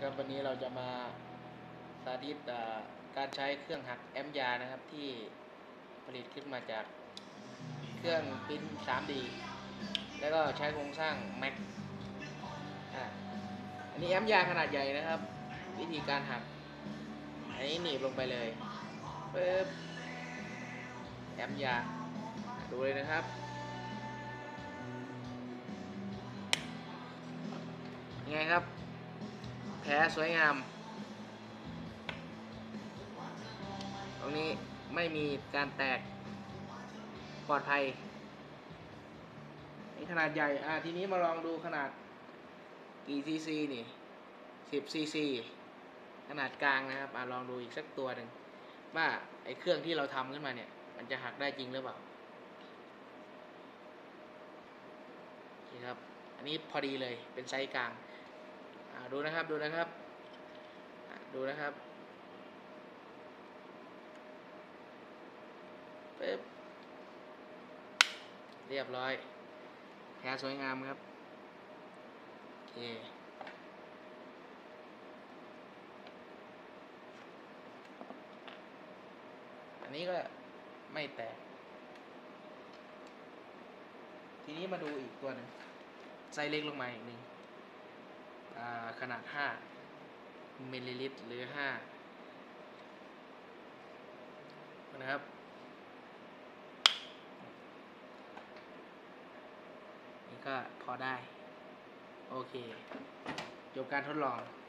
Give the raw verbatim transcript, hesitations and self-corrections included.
ครับวันนี้เราจะมาสาธิตการใช้เครื่องหักแอมป์ยานะครับที่ผลิตขึ้นมาจากเครื่องพิมพ์ ทรี ดี แล้วก็ใช้โครงสร้าง แม็ก อ่ะอันนี้แอมป์ยาขนาดใหญ่นะครับวิธีการหักอันนี้หนีบลงไปเลยปึ๊บแอมป์ยาดูเลยนะครับยังไงครับแผลสวยงามตรงนี้ไม่มีการแตกปลอดภัยนี่ขนาดใหญ่อ่ะทีนี้มาลองดูขนาดกี่ซีซีนี่สิบซีซีขนาดกลางนะครับอ่ะลองดูอีกสักตัวหนึ่งว่าไอ้เครื่องที่เราทำขึ้นมาเนี่ยมันจะหักได้จริงหรือเปล่านี่ครับอันนี้พอดีเลยเป็นไซส์กลางอ่ะดูนะครับดูนะครับอ่ะดูนะครับปึ๊บเรียบร้อยแผลสวยงามครับโอเคอันนี้ก็ไม่แตกทีนี้มาดูอีกตัวหนึ่งไซส์เล็กลงมาอีกหนึ่งขนาดห้ามิลลิลิตรหรือห้านะครับนี่ก็พอได้โอเคจบการทดลอง